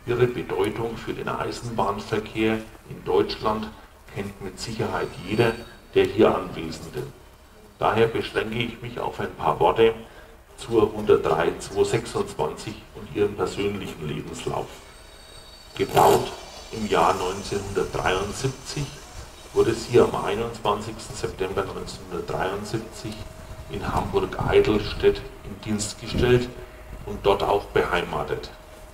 Ihre Bedeutung für den Eisenbahnverkehr in Deutschland kennt mit Sicherheit jeder der hier Anwesenden. Daher beschränke ich mich auf ein paar Worte zur 103 226 und ihrem persönlichen Lebenslauf. Gebaut im Jahr 1973 wurde sie am 21. September 1973 in Hamburg-Eidelstedt in Dienst gestellt und dort auch beheimatet.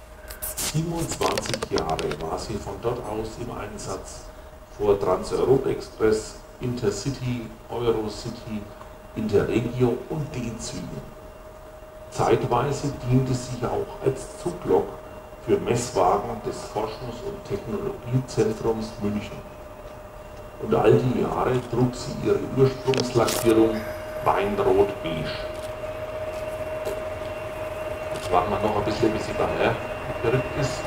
27 Jahre war sie von dort aus im Einsatz vor Trans-Europe-Express, Intercity, Eurocity, Interregio und D-Zügen. Zeitweise diente sie auch als Zuglok für Messwagen des Forschungs- und Technologiezentrums München. Und all die Jahre trug sie ihre Ursprungslackierung Weinrot-Beige. Jetzt warten wir noch ein bisschen, bis sie daher gerückt ist.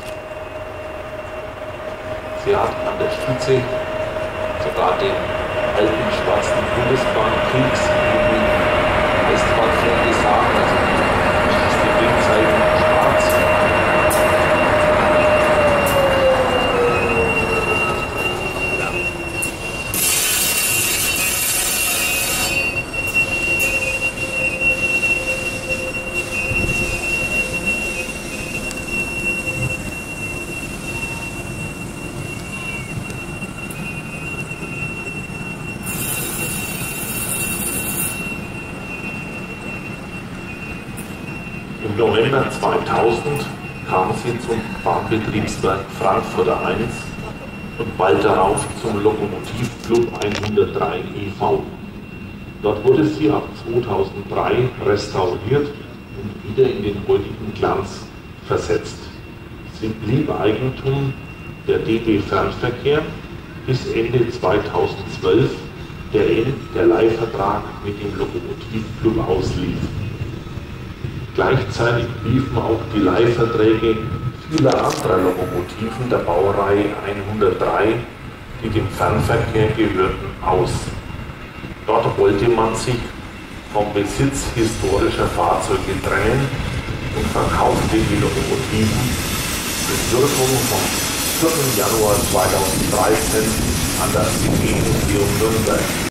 Sie hat an der Spitze sogar den alten schwarzen Bundesbahn-Keks in die Westbahnfläche gesagt, also die Wegzeichen schwarz. Im November 2000 kam sie zum Bahnbetriebswerk Frankfurter 1 und bald darauf zum Lokomotivclub 103 e.V. Dort wurde sie ab 2003 restauriert und wieder in den heutigen Glanz versetzt. Sie blieb Eigentum der DB Fernverkehr bis Ende 2012, der Leihvertrag mit dem Lokomotivclub auslief. Gleichzeitig liefen auch die Leihverträge vieler anderer Lokomotiven der Baureihe 103, die dem Fernverkehr gehörten, aus. Dort wollte man sich vom Besitz historischer Fahrzeuge trennen und verkaufte die Lokomotiven mit Wirkung vom 4. Januar 2013 an das DB Museum Nürnberg.